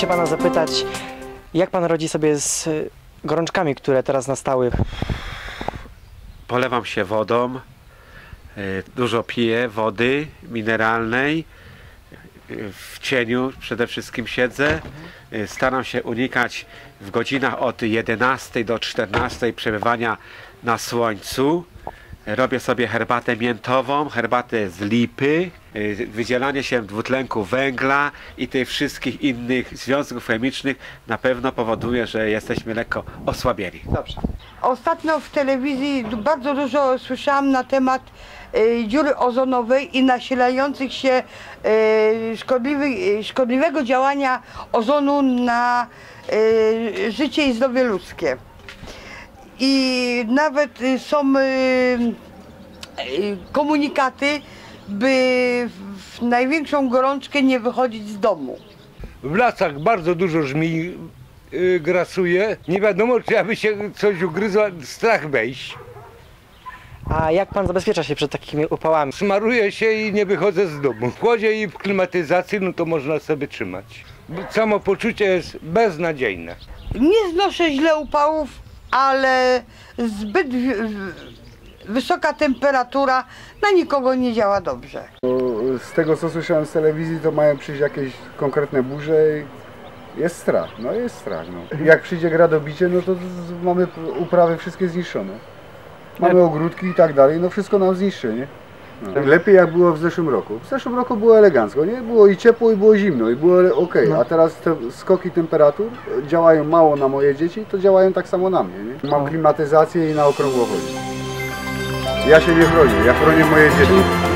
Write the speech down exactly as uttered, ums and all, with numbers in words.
się pana zapytać, jak pan radzi sobie z gorączkami, które teraz nastały? Polewam się wodą, dużo piję wody mineralnej, w cieniu przede wszystkim siedzę. Staram się unikać w godzinach od jedenastej do czternastej przebywania na słońcu. Robię sobie herbatę miętową, herbatę z lipy, wydzielanie się dwutlenku węgla i tych wszystkich innych związków chemicznych na pewno powoduje, że jesteśmy lekko osłabieni. Dobrze. Ostatnio w telewizji bardzo dużo słyszałam na temat y, dziury ozonowej i nasilających się y, szkodliwy, szkodliwego działania ozonu na y, życie i zdrowie ludzkie. I nawet y, są y, y, komunikaty, by w największą gorączkę nie wychodzić z domu. W lasach bardzo dużo żmij y, grasuje. Nie wiadomo, czy aby się coś ugryzła, strach wejść. A jak pan zabezpiecza się przed takimi upałami? Smaruję się i nie wychodzę z domu. W chłodzie i w klimatyzacji, no to można sobie trzymać. Samopoczucie jest beznadziejne. Nie znoszę źle upałów, ale zbyt wysoka temperatura na nikogo nie działa dobrze. Z tego, co słyszałem z telewizji, to mają przyjść jakieś konkretne burze i jest strach, no jest strach. No. Jak przyjdzie gradobicie, no to mamy uprawy wszystkie zniszczone. Mamy ogródki i tak dalej, no wszystko nam zniszczy, nie? No. Lepiej jak było w zeszłym roku. W zeszłym roku było elegancko, nie? Było i ciepło, i było zimno, i było ok. A teraz te skoki temperatur działają mało na moje dzieci, to działają tak samo na mnie, nie? Mam klimatyzację i na okrągło chodzi. Ja się nie chronię, ja chronię moje dzieci.